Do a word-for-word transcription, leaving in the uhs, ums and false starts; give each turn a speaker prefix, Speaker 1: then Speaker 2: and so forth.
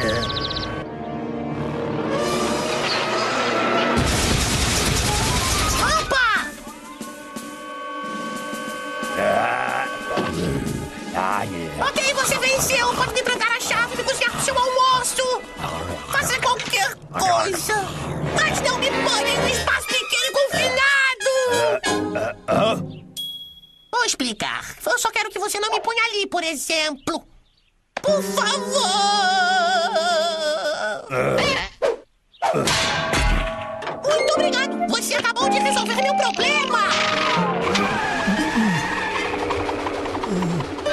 Speaker 1: Opa! Ok, você venceu. Pode me trancar a chave e me cozinhar pro seu almoço. Faça qualquer coisa. Mas não me ponha em um espaço pequeno e confinado. Vou explicar. Eu só quero que você não me ponha ali, por exemplo. Por favor. Muito obrigado. Você acabou de resolver meu problema.